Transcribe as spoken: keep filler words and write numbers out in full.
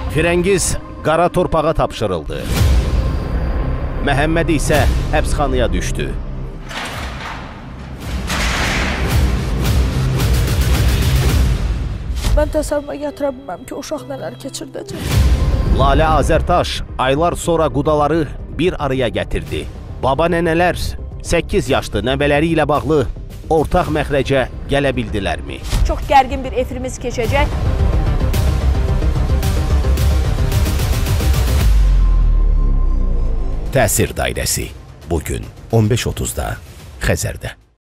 Firəngiz qara torpağa tapşırıldı. Məhəmməd isə həbsxanaya düşdü. Mən təsəvvürə gətirə bilməm ki, uşaq nələr keçirdəcək. Lalə Azərtaş aylar sonra qudaları bir araya gətirdi. Baba nənələr səkkiz yaşlı nəvələri ilə bağlı ortaq məxrəcə gələ bildilərmi? Çox gərgin bir efirimiz keçəcək. Təsir dairəsi bugün on beş otuzda Xəzərdə.